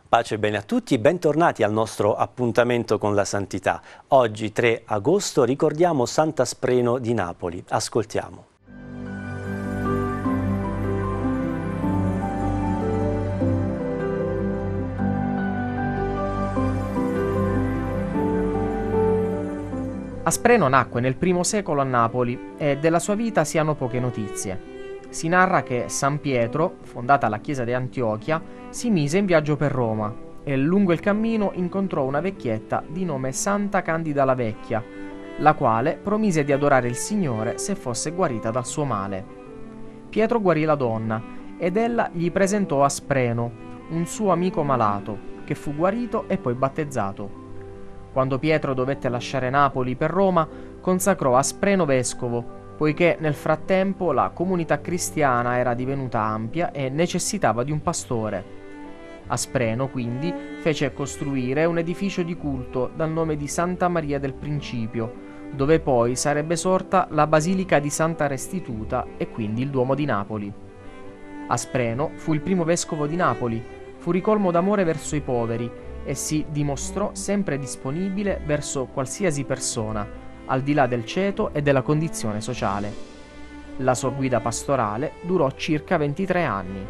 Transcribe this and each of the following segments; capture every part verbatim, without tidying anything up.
Pace e bene a tutti, bentornati al nostro appuntamento con la santità. Oggi, tre agosto, ricordiamo Sant'Aspreno di Napoli. Ascoltiamo. Aspreno nacque nel primo secolo a Napoli e della sua vita si hanno poche notizie. Si narra che San Pietro, fondata la chiesa di Antiochia, si mise in viaggio per Roma e lungo il cammino incontrò una vecchietta di nome Santa Candida la Vecchia, la quale promise di adorare il Signore se fosse guarita dal suo male. Pietro guarì la donna ed ella gli presentò Aspreno, un suo amico malato, che fu guarito e poi battezzato. Quando Pietro dovette lasciare Napoli per Roma, consacrò Aspreno vescovo, poiché nel frattempo la comunità cristiana era divenuta ampia e necessitava di un pastore. Aspreno, quindi, fece costruire un edificio di culto dal nome di Santa Maria del Principio, dove poi sarebbe sorta la Basilica di Santa Restituta e quindi il Duomo di Napoli. Aspreno fu il primo vescovo di Napoli, fu ricolmo d'amore verso i poveri e si dimostrò sempre disponibile verso qualsiasi persona, al di là del ceto e della condizione sociale. La sua guida pastorale durò circa ventitré anni.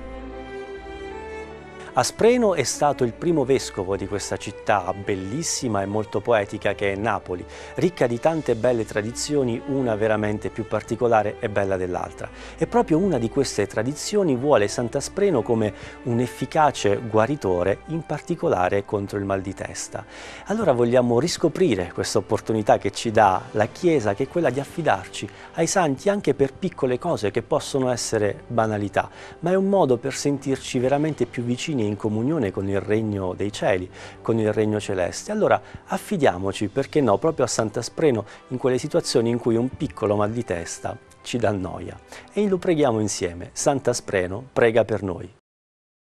Aspreno è stato il primo vescovo di questa città bellissima e molto poetica che è Napoli, ricca di tante belle tradizioni, una veramente più particolare e bella dell'altra. E proprio una di queste tradizioni vuole Sant'Aspreno come un efficace guaritore, in particolare contro il mal di testa. Allora vogliamo riscoprire questa opportunità che ci dà la Chiesa, che è quella di affidarci ai santi anche per piccole cose che possono essere banalità, ma è un modo per sentirci veramente più vicini in comunione con il regno dei cieli, con il regno celeste. Allora affidiamoci, perché no, proprio a Sant'Aspreno in quelle situazioni in cui un piccolo mal di testa ci dà noia. E lo preghiamo insieme. Sant'Aspreno, prega per noi.